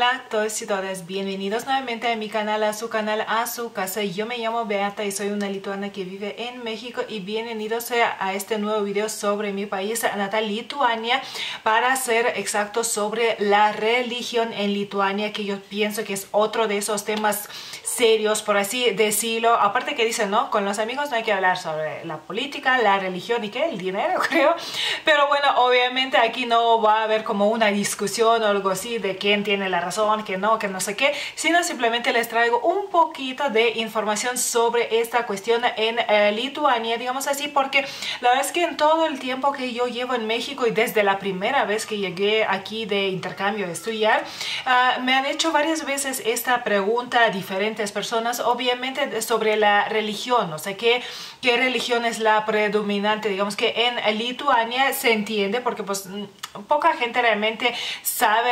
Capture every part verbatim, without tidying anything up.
Hola a todos y todas, bienvenidos nuevamente a mi canal, a su canal, a su casa. Yo me llamo Beata y soy una lituana que vive en México y bienvenidos a este nuevo video sobre mi país natal, Lituania, para ser exacto sobre la religión en Lituania, que yo pienso que es otro de esos temas serios, por así decirlo. Aparte que dicen, ¿no? Con los amigos no hay que hablar sobre la política, la religión y qué, el dinero, creo. Pero bueno, obviamente aquí no va a haber como una discusión o algo así de quién tiene la razón, que no, que no sé qué, sino simplemente les traigo un poquito de información sobre esta cuestión en eh, Lituania, digamos así, porque la verdad es que en todo el tiempo que yo llevo en México y desde la primera vez que llegué aquí de intercambio a estudiar, uh, me han hecho varias veces esta pregunta a diferentes personas, obviamente sobre la religión, o sea, ¿qué, qué religión es la predominante? Digamos que en Lituania se entiende porque pues poca gente realmente sabe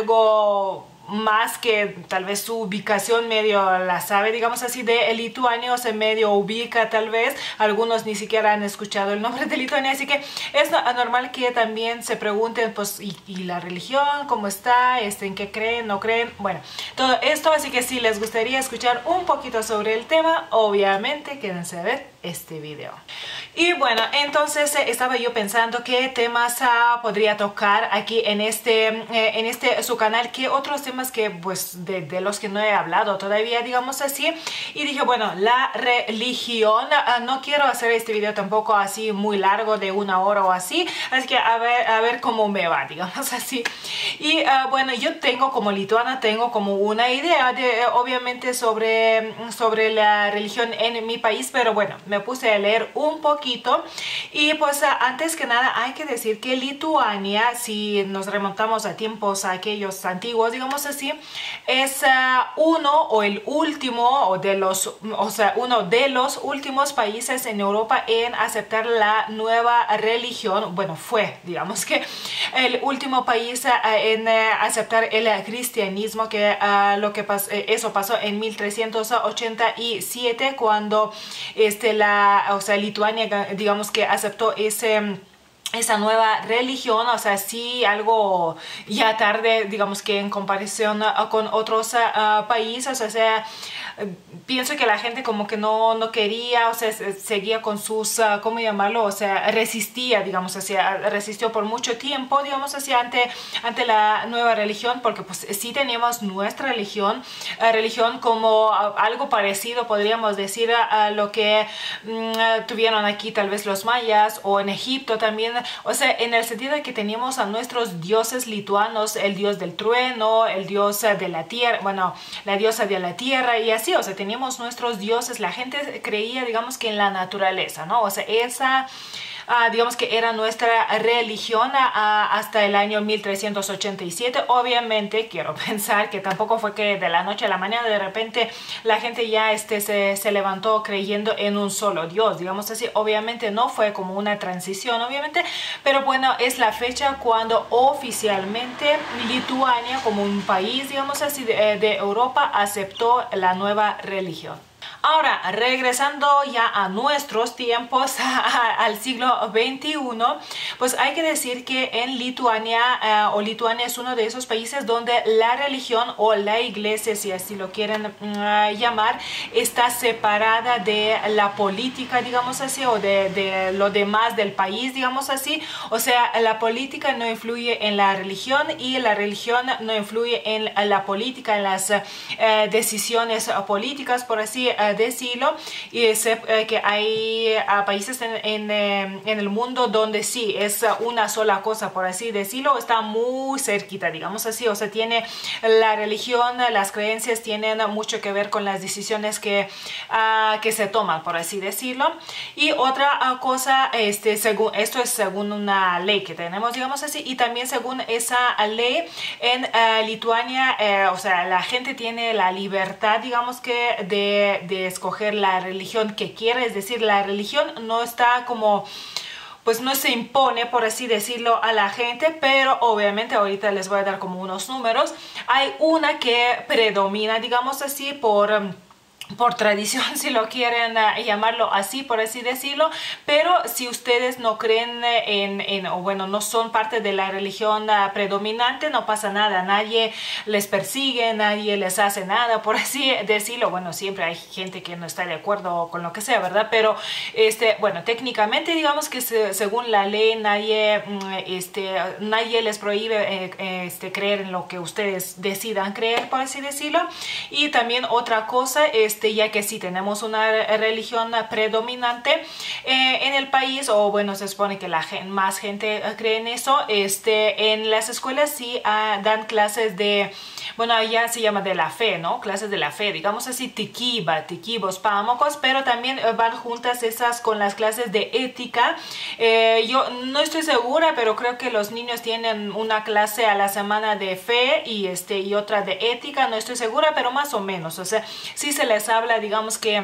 algo más que tal vez su ubicación medio la sabe, digamos así, de Lituania, o se medio ubica tal vez, algunos ni siquiera han escuchado el nombre de Lituania, así que es normal que también se pregunten, pues, ¿y, y la religión? ¿Cómo está? Este, ¿en qué creen? ¿No creen? Bueno, todo esto, así que si les gustaría escuchar un poquito sobre el tema, obviamente quédense a ver este video. Y bueno, entonces eh, estaba yo pensando qué temas uh, podría tocar aquí en este, eh, en este su canal, qué otros temas que pues de, de los que no he hablado todavía, digamos así, y dije, bueno, la religión, uh, no quiero hacer este video tampoco así muy largo de una hora o así, así que a ver, a ver cómo me va, digamos así. Y uh, bueno, yo tengo como lituana, tengo como una idea de, eh, obviamente sobre, sobre la religión en mi país, pero bueno, me puse a leer un poquito y pues uh, antes que nada hay que decir que Lituania, si nos remontamos a tiempos a aquellos antiguos, digamos así, es uh, uno o el último o de los, o sea, uno de los últimos países en Europa en aceptar la nueva religión. Bueno, fue, digamos que el último país uh, en uh, aceptar el cristianismo, que uh, lo que pas eh, eso pasó en mil trescientos ochenta y siete cuando este la, o sea, Lituania, digamos que aceptó ese esa nueva religión, o sea, sí algo ya tarde, digamos que en comparación uh, con otros uh, países, o sea, uh, pienso que la gente como que no, no quería, o sea, seguía con sus, uh, ¿cómo llamarlo? O sea, resistía, digamos, o sea, resistió por mucho tiempo, digamos así, ante, ante la nueva religión, porque pues sí teníamos nuestra religión, uh, religión como uh, algo parecido, podríamos decir, a uh, lo que um, tuvieron aquí tal vez los mayas o en Egipto también. O sea, en el sentido de que teníamos a nuestros dioses lituanos, el dios del trueno, el dios de la tierra, bueno, la diosa de la tierra y así, o sea, teníamos nuestros dioses, la gente creía, digamos, que en la naturaleza, ¿no? O sea, esa... Uh, digamos que era nuestra religión uh, hasta el año mil trescientos ochenta y siete. Obviamente quiero pensar que tampoco fue que de la noche a la mañana de repente la gente ya este, se, se levantó creyendo en un solo Dios, digamos así. Obviamente no fue como una transición, obviamente, pero bueno, es la fecha cuando oficialmente Lituania, como un país, digamos así, de, de Europa, aceptó la nueva religión. Ahora, regresando ya a nuestros tiempos, a, a, al siglo veintiuno, pues hay que decir que en Lituania, uh, o Lituania es uno de esos países donde la religión o la iglesia, si así lo quieren uh, llamar, está separada de la política, digamos así, o de, de lo demás del país, digamos así. O sea, la política no influye en la religión y la religión no influye en la política, en las uh, decisiones políticas, por así uh, decirlo, y sé eh, que hay uh, países en, en, eh, en el mundo donde sí es una sola cosa, por así decirlo, está muy cerquita, digamos así, o sea, tiene la religión, las creencias tienen mucho que ver con las decisiones que, uh, que se toman, por así decirlo. Y otra uh, cosa, este, según, esto es según una ley que tenemos, digamos así, y también según esa ley en uh, Lituania, eh, o sea, la gente tiene la libertad, digamos que de, de escoger la religión que quiere, es decir, la religión no está como, pues no se impone, por así decirlo, a la gente, pero obviamente ahorita les voy a dar como unos números. Hay una que predomina, digamos así, por por tradición, si lo quieren uh, llamarlo así, por así decirlo. Pero si ustedes no creen en, en o bueno, no son parte de la religión uh, predominante, no pasa nada, nadie les persigue, nadie les hace nada, por así decirlo. Bueno, siempre hay gente que no está de acuerdo con lo que sea, ¿verdad? Pero, este, bueno, técnicamente digamos que se, según la ley, nadie, este, nadie les prohíbe eh, este, creer en lo que ustedes decidan creer, por así decirlo. Y también otra cosa, este, ya que sí tenemos una religión predominante eh, en el país, o bueno, se supone que la gente, más gente cree en eso, este, en las escuelas sí uh, dan clases de, bueno, allá se llama de la fe, ¿no? Clases de la fe, digamos así, tikiba, tikibos, pamocos, pero también van juntas esas con las clases de ética. Eh, yo no estoy segura, pero creo que los niños tienen una clase a la semana de fe y, este, y otra de ética, no estoy segura, pero más o menos, o sea, sí se les habla, digamos que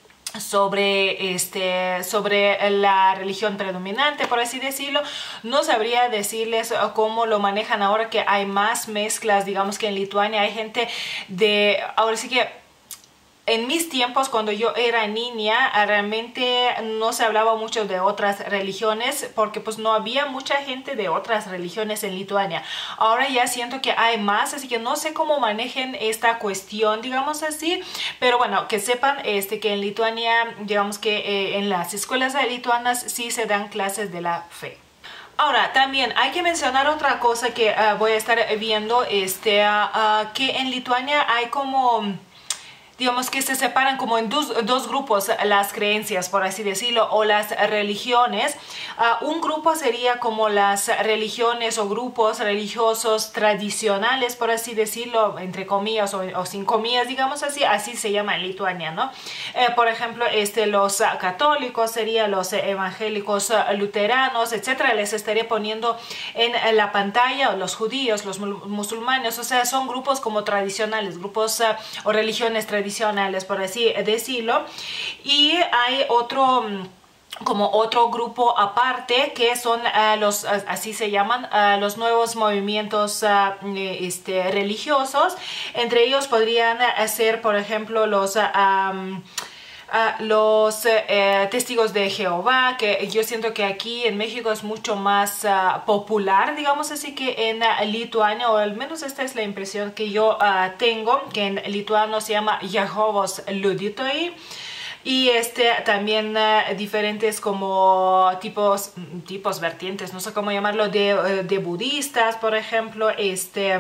sobre este sobre la religión predominante, por así decirlo. No sabría decirles cómo lo manejan ahora que hay más mezclas, digamos que en Lituania hay gente de, ahora sí que en mis tiempos, cuando yo era niña, realmente no se hablaba mucho de otras religiones porque pues no había mucha gente de otras religiones en Lituania. Ahora ya siento que hay más, así que no sé cómo manejen esta cuestión, digamos así. Pero bueno, que sepan este, que en Lituania, digamos que eh, en las escuelas lituanas sí se dan clases de la fe. Ahora, también hay que mencionar otra cosa que uh, voy a estar viendo, este, uh, uh, que en Lituania hay como, digamos que se separan como en dos, dos grupos las creencias, por así decirlo, o las religiones. Uh, un grupo sería como las religiones o grupos religiosos tradicionales, por así decirlo, entre comillas o, o sin comillas, digamos así, así se llama en Lituania, ¿no? Eh, por ejemplo, este, los uh, católicos serían los uh, evangélicos uh, luteranos, etcétera. Les estaré poniendo en uh, la pantalla, los judíos, los musulmanes, o sea, son grupos como tradicionales, grupos uh, o religiones tradicionales, por así decirlo. Y hay otro como otro grupo aparte que son uh, los, uh, así se llaman, uh, los nuevos movimientos uh, este, religiosos. Entre ellos podrían ser, por ejemplo, los uh, um, Uh, los eh, testigos de Jehová, que yo siento que aquí en México es mucho más uh, popular, digamos así, que en uh, Lituania, o al menos esta es la impresión que yo uh, tengo, que en lituano se llama Jehovos liudytojai. Y este, también uh, diferentes como tipos, tipos vertientes, no sé cómo llamarlo, de, de budistas, por ejemplo, este...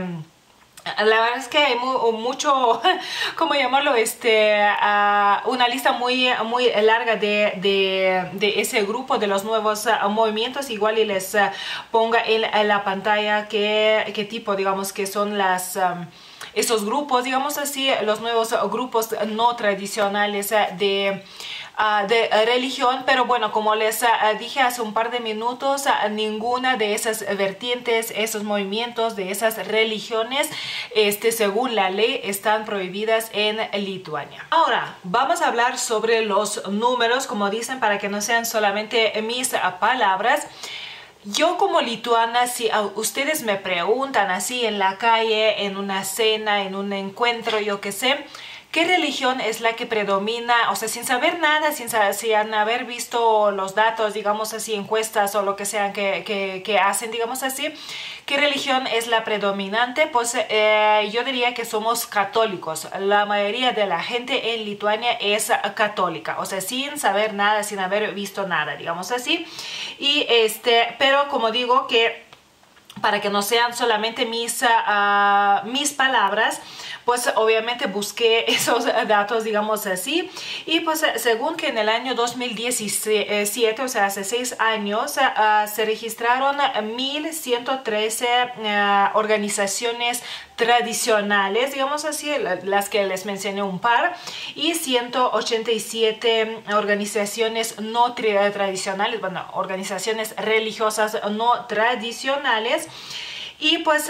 La verdad es que hay mu mucho, ¿cómo llamarlo? Este, uh, una lista muy, muy larga de, de, de ese grupo, de los nuevos uh, movimientos. Igual y les uh, ponga en, en la pantalla qué, qué tipo, digamos, que son las... Um, esos grupos, digamos así, los nuevos grupos no tradicionales uh, de... Uh, de uh, religión. Pero bueno, como les uh, dije hace un par de minutos, uh, ninguna de esas vertientes, esos movimientos de esas religiones, este, según la ley, están prohibidas en Lituania. Ahora, vamos a hablar sobre los números, como dicen, para que no sean solamente mis uh, palabras. Yo como lituana, si ustedes me preguntan así en la calle, en una cena, en un encuentro, yo qué sé, ¿qué religión es la que predomina? O sea, sin saber nada, sin, sin haber visto los datos, digamos así, encuestas o lo que sean que, que, que hacen, digamos así, ¿qué religión es la predominante? Pues eh, yo diría que somos católicos. La mayoría de la gente en Lituania es católica, o sea, sin saber nada, sin haber visto nada, digamos así. Y este, pero como digo, que para que no sean solamente mis, uh, mis palabras, pues obviamente busqué esos datos, digamos así, y pues según que en el año dos mil diecisiete, o sea, hace seis años, uh, se registraron mil ciento trece uh, organizaciones tradicionales, digamos así, las que les mencioné un par, y ciento ochenta y siete organizaciones no tradicionales, bueno, organizaciones religiosas no tradicionales. Y pues uh,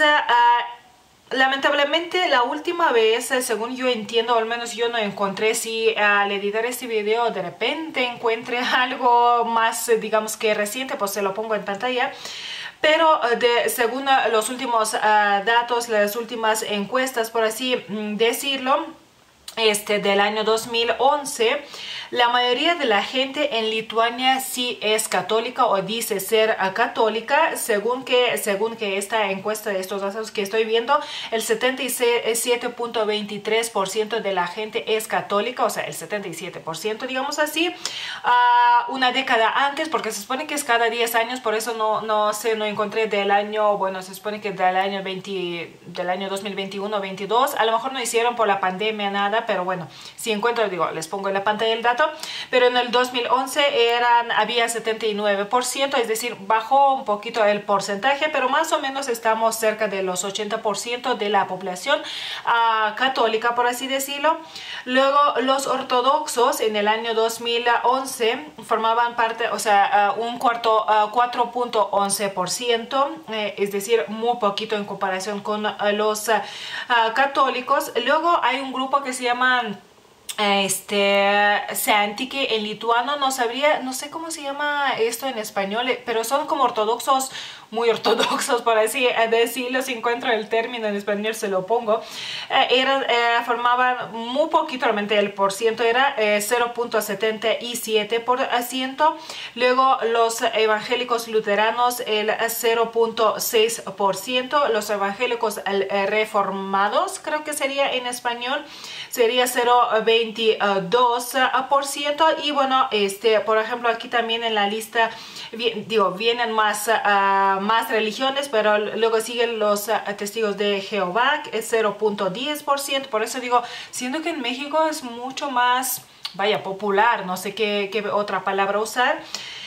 uh, lamentablemente la última vez, según yo entiendo, o al menos yo no encontré, si uh, al editar este video de repente encuentre algo más, digamos que reciente, pues se lo pongo en pantalla. Pero de, según los últimos uh, datos, las últimas encuestas, por así decirlo, este, del año dos mil once, la mayoría de la gente en Lituania sí es católica o dice ser católica, según que, según que esta encuesta de estos datos que estoy viendo, el setenta y siete punto veintitrés por ciento de la gente es católica, o sea, el setenta y siete por ciento, digamos así, uh, una década antes, porque se supone que es cada diez años, por eso no, no sé, no encontré del año, bueno, se supone que del año, veinte, del año dos mil veintiuno veintidós, a lo mejor no hicieron por la pandemia nada, pero bueno, si encuentro, digo, les pongo en la pantalla el dato. Pero en el dos mil once eran, había setenta y nueve por ciento, es decir, bajó un poquito el porcentaje, pero más o menos estamos cerca de los ochenta por ciento de la población uh, católica, por así decirlo. Luego, los ortodoxos en el año dos mil once formaban parte, o sea, uh, un cuarto, uh, cuatro punto once por ciento, eh, es decir, muy poquito en comparación con uh, los uh, uh, católicos. Luego hay un grupo que se llama este Santiki en lituano, no sabría, no sé cómo se llama esto en español, pero son como ortodoxos, muy ortodoxos, por así decirlo. Si encuentro el término en español se lo pongo. Eh, era, eh, formaban muy poquito, realmente el por ciento era eh, cero punto setenta y siete por ciento. Luego los evangélicos luteranos el cero punto seis por ciento. Los evangélicos eh, reformados, creo que sería en español, sería cero punto veintidós por ciento. Y bueno, este, por ejemplo, aquí también en la lista, digo, vienen más uh, más religiones, pero luego siguen los uh, testigos de Jehová, es cero punto diez por ciento. Por eso digo, siendo que en México es mucho más, vaya, popular, no sé qué, qué otra palabra usar.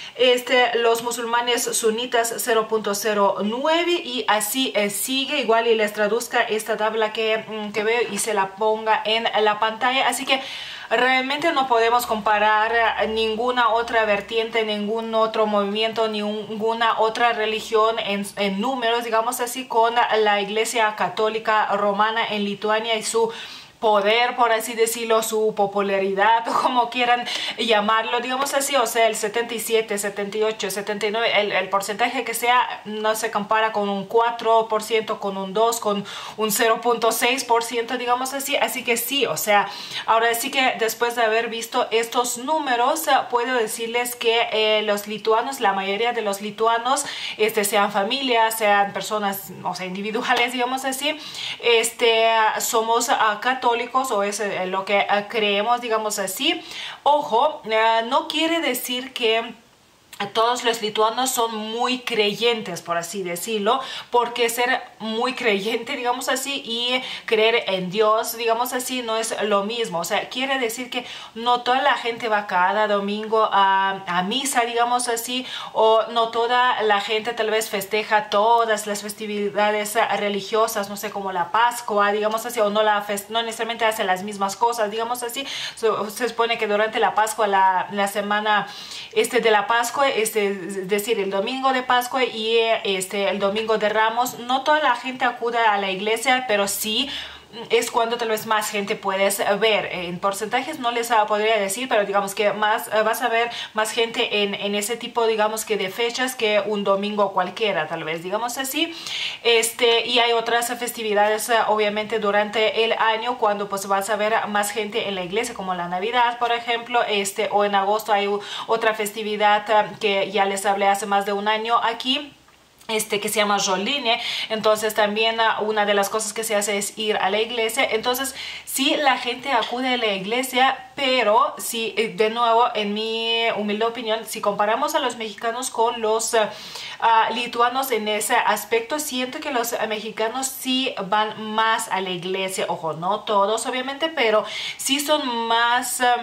Este, los musulmanes sunitas cero punto cero nueve, y así eh, sigue igual, y les traduzca esta tabla que, que veo y se la ponga en la pantalla. Así que realmente no podemos comparar ninguna otra vertiente, ningún otro movimiento, ninguna otra religión en, en números, digamos así, con la Iglesia Católica Romana en Lituania y su poder, por así decirlo, su popularidad, o como quieran llamarlo, digamos así. O sea, el setenta y siete, setenta y ocho, setenta y nueve, el, el porcentaje que sea, no se compara con un cuatro por ciento, con un dos por ciento, con un cero punto seis por ciento, digamos así. Así que sí, o sea, ahora sí que después de haber visto estos números, puedo decirles que eh, los lituanos, la mayoría de los lituanos, este, sean familias, sean personas, o sea, individuales, digamos así, este, somos uh, católicos, o es eh, lo que uh, creemos, digamos así. Ojo, uh, no quiere decir que todos los lituanos son muy creyentes, por así decirlo, porque ser muy creyente, digamos así, y creer en Dios, digamos así, no es lo mismo. O sea, quiere decir que no toda la gente va cada domingo a, a misa, digamos así, o no toda la gente tal vez festeja todas las festividades religiosas, no sé, como la Pascua, digamos así, o no, la no necesariamente hace las mismas cosas, digamos así. So, se supone que durante la Pascua, la, la semana este, de la Pascua, Este, es decir, el domingo de Pascua y este, el domingo de Ramos, no toda la gente acude a la iglesia, pero sí es cuando tal vez más gente puedes ver. En porcentajes no les podría decir, pero digamos que más vas a ver más gente en, en ese tipo, digamos que de fechas, que un domingo cualquiera, tal vez, digamos así. Este, y hay otras festividades obviamente durante el año cuando pues vas a ver más gente en la iglesia, como la Navidad, por ejemplo, este, o en agosto hay otra festividad que ya les hablé hace más de un año aquí, Este, que se llama Joline. Entonces también uh, una de las cosas que se hace es ir a la iglesia. Entonces sí, la gente acude a la iglesia, pero sí, de nuevo, en mi humilde opinión, si comparamos a los mexicanos con los uh, uh, lituanos en ese aspecto, siento que los uh, mexicanos sí van más a la iglesia. Ojo, no todos obviamente, pero sí son más... Uh,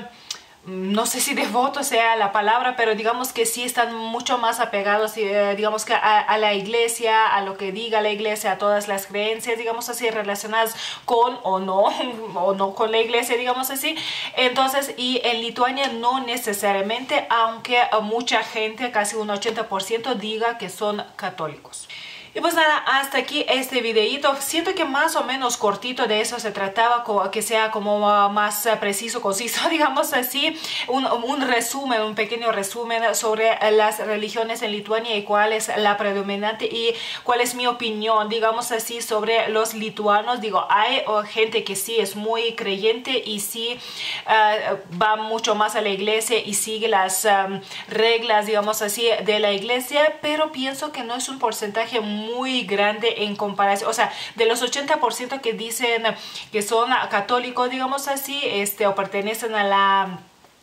no sé si devoto sea la palabra, pero digamos que sí están mucho más apegados, eh, digamos que a, a la iglesia, a lo que diga la iglesia, a todas las creencias, digamos así, relacionadas con o no, o no con la iglesia, digamos así. Entonces, y en Lituania no necesariamente, aunque mucha gente, casi un ochenta por ciento, diga que son católicos. Y pues nada, hasta aquí este videito. Siento que más o menos cortito de eso se trataba, que sea como más preciso, conciso, digamos así, un, un resumen, un pequeño resumen sobre las religiones en Lituania y cuál es la predominante y cuál es mi opinión, digamos así, sobre los lituanos. Digo, hay gente que sí es muy creyente y sí uh, va mucho más a la iglesia y sigue las um, reglas, digamos así, de la iglesia, pero pienso que no es un porcentaje muy muy grande en comparación, o sea, de los ochenta por ciento que dicen que son católicos, digamos así, este, o pertenecen a la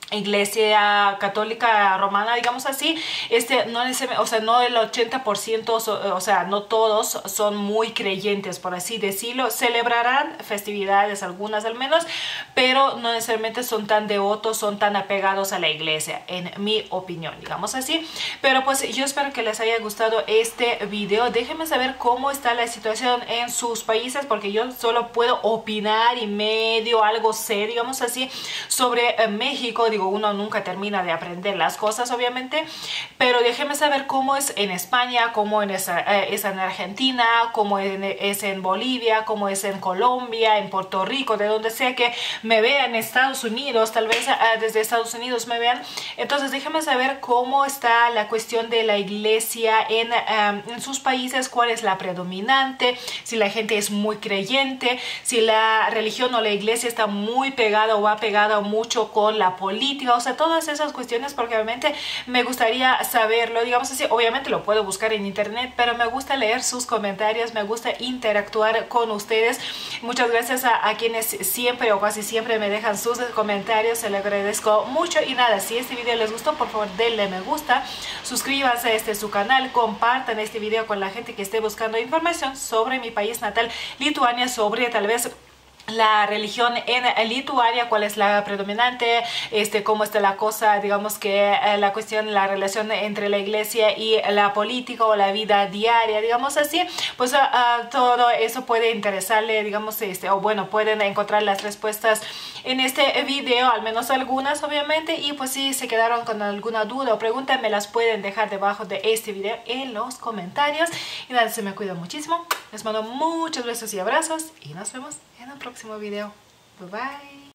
Iglesia Católica Romana, digamos así, este no o sea, no el ochenta por ciento, o sea, no todos son muy creyentes, por así decirlo. Celebrarán festividades, algunas al menos, pero no necesariamente son tan devotos, son tan apegados a la iglesia, en mi opinión, digamos así. Pero pues yo espero que les haya gustado este video. Déjenme saber cómo está la situación en sus países, porque yo solo puedo opinar y medio algo sé, digamos así, sobre eh, México. Digo, uno nunca termina de aprender las cosas, obviamente, pero déjenme saber cómo es en España, cómo en esa, eh, es en Argentina, cómo en, es en Bolivia, cómo es en Colombia, en Puerto Rico, de donde sea que me vean, en Estados Unidos, tal vez eh, desde Estados Unidos me vean. Entonces déjenme saber cómo está la cuestión de la iglesia en, um, en sus países, cuál es la predominante, si la gente es muy creyente, si la religión o la iglesia está muy pegada o va pegada mucho con la política. O sea, todas esas cuestiones, porque obviamente me gustaría saberlo, digamos así. Obviamente lo puedo buscar en internet, pero me gusta leer sus comentarios, me gusta interactuar con ustedes. Muchas gracias a, a quienes siempre o casi siempre me dejan sus comentarios, se les agradezco mucho. Y nada, si este video les gustó, por favor denle me gusta, suscríbanse a este su canal, compartan este video con la gente que esté buscando información sobre mi país natal, Lituania, sobre tal vez la religión en Lituania, cuál es la predominante, este, cómo está la cosa, digamos que eh, la cuestión, la relación entre la iglesia y la política o la vida diaria, digamos así. Pues uh, uh, todo eso puede interesarle, digamos, este, o bueno, pueden encontrar las respuestas en este video, al menos algunas, obviamente. Y pues si se quedaron con alguna duda o pregunta, me las pueden dejar debajo de este video en los comentarios. Y nada, se me cuida muchísimo, les mando muchos besos y abrazos y nos vemos en el próximo video. Bye bye.